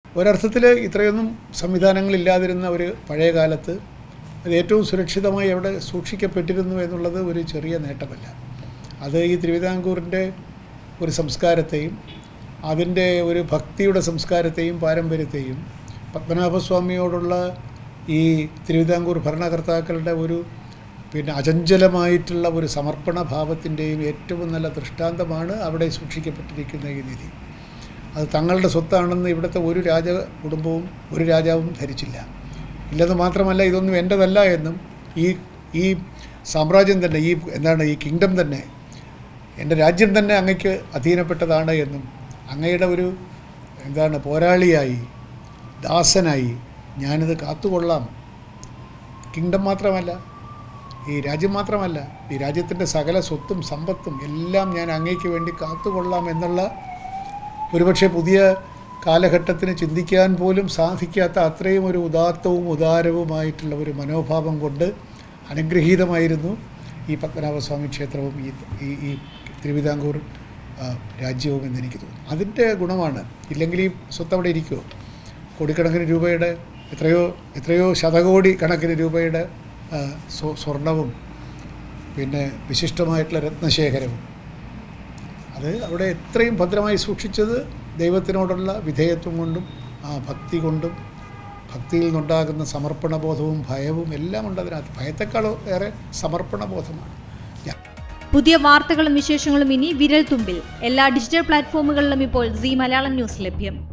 ഒരർത്ഥത്തിൽ ഇത്രയൊന്നും സംവിധാനങ്ങളില്ലാതിരുന്ന ഒരു പഴയ കാലത്ത് അത് ഏറ്റവും സുരക്ഷിതമായി അവിടെ സൂക്ഷിക്കപ്പെട്ടിരുന്നു എന്നുള്ളത് ഒരു ചെറിയ നേട്ടമല്ല. അത് ഈ തിരുവിതാംകൂറിൻ്റെ ഒരു സംസ്കാരത്തെയും അതിൻ്റെ ഒരു ഭക്തിയുടെ സംസ്കാരത്തെയും പാരമ്പര്യത്തെയും പത്മനാഭസ്വാമിയോടുള്ള ഈ തിരുവിതാംകൂർ ഭരണകർത്താക്കളുടെ ഒരു അചഞ്ചലമായിട്ടുള്ള ഒരു സമർപ്പണ ഭാവത്തിൻ്റെയും ഏറ്റവും നല്ല ദൃഷ്ടാന്തമാണ് അവിടെ സൂക്ഷിക്കപ്പെട്ടിരിക്കുന്ന ഈ നിധി. അത് തങ്ങളുടെ സ്വത്താണെന്ന് ഇവിടുത്തെ ഒരു കുടുംബവും ഒരു രാജാവും ധരിച്ചില്ല. ഇല്ലെന്ന് മാത്രമല്ല, ഇതൊന്നും എൻ്റെതല്ല എന്നും ഈ സാമ്രാജ്യം തന്നെ ഈ കിങ്ഡം തന്നെ എൻ്റെ രാജ്യം തന്നെ അങ്ങയ്ക്ക് അധീനപ്പെട്ടതാണ് എന്നും അങ്ങയുടെ ഒരു പോരാളിയായി ദാസനായി ഞാനിത് കാത്തുകൊള്ളാം. കിങ്ഡം മാത്രമല്ല, ഈ രാജ്യം മാത്രമല്ല, ഈ രാജ്യത്തിൻ്റെ സകല സ്വത്തും സമ്പത്തും എല്ലാം ഞാൻ അങ്ങയ്ക്ക് വേണ്ടി കാത്തുകൊള്ളാം എന്നുള്ള ഒരുപക്ഷെ പുതിയ കാലഘട്ടത്തിന് ചിന്തിക്കാൻ പോലും സാധിക്കാത്ത അത്രയും ഒരു ഉദാത്തവും ഉദാരവുമായിട്ടുള്ള ഒരു മനോഭാവം കൊണ്ട് അനുഗ്രഹീതമായിരുന്നു ഈ പത്മനാഭസ്വാമി ക്ഷേത്രവും ഈ തിരുവിതാംകൂർ രാജ്യവും എന്നെനിക്ക് തോന്നുന്നു. അതിൻ്റെ ഗുണമാണ്. ഇല്ലെങ്കിൽ ഈ സ്വത്ത് അവിടെ ഇരിക്കുമോ? കോടിക്കണക്കിന് രൂപയുടെ എത്രയോ ശതകോടി കണക്കിന് രൂപയുടെ സ്വർണവും വിശിഷ്ടമായിട്ടുള്ള രത്നശേഖരവും അത് അവിടെ എത്രയും ഭദ്രമായി സൂക്ഷിച്ചത് ദൈവത്തിനോടുള്ള വിധേയത്വം കൊണ്ടും ഭക്തി കൊണ്ടും ഭക്തിയിൽ നിന്നുണ്ടാകുന്ന സമർപ്പണബോധവും ഭയവും എല്ലാം ഉണ്ട് അതിനകത്ത്. ഭയത്തെക്കാളും ഏറെ സമർപ്പണബോധമാണ്. പുതിയ വാർത്തകളും വിശേഷങ്ങളും ഇനി വിരൽ തുമ്പിൽ. എല്ലാ ഡിജിറ്റൽ പ്ലാറ്റ്ഫോമുകളിലും ഇപ്പോൾ സീ മലയാളം ന്യൂസ് ലഭ്യം.